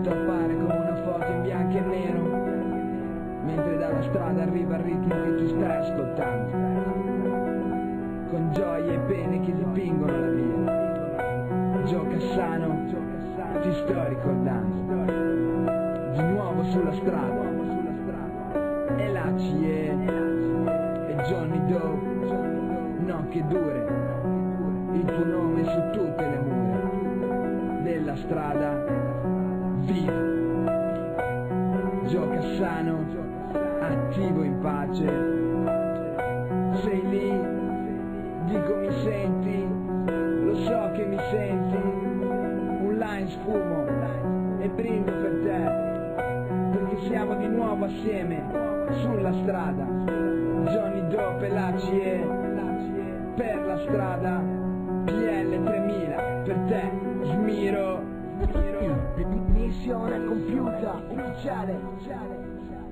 tutto appare come una foto in bianco e nero, mentre dalla strada arriva il ritmo che tu stai ascoltando, con gioie e pene che dipingono la via. Joe Cassano, ti sto ricordando, di nuovo sulla strada, e la CIE, e Johnny Doe, no che dure, il tuo nome su tutte le mura della strada, vivo. Joe Cassano, attivo in pace, sei lì, dico mi senti, lo so che mi senti, un line sfumo e brindo per te, perché siamo di nuovo assieme sulla strada. Johnny Doe e la CIE, per la strada, PL 3000, per te, Smiro. Missione compiuta, ufficiale.